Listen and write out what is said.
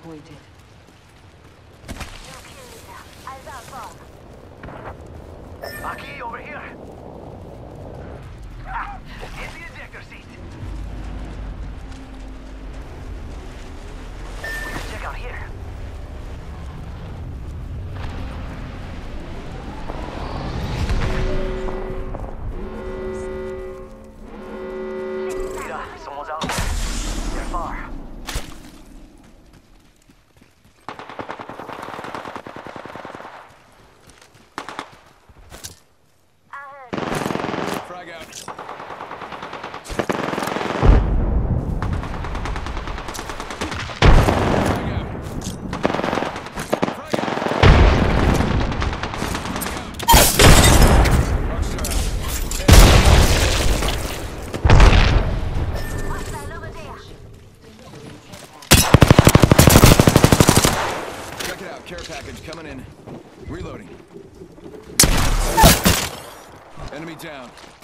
disappointed. Aki, over here. Ah, in the ejector seat. We can check out here. Mira, someone's out there. They're far. Frag out. Check it out, care package coming in. Reloading. Enemy down.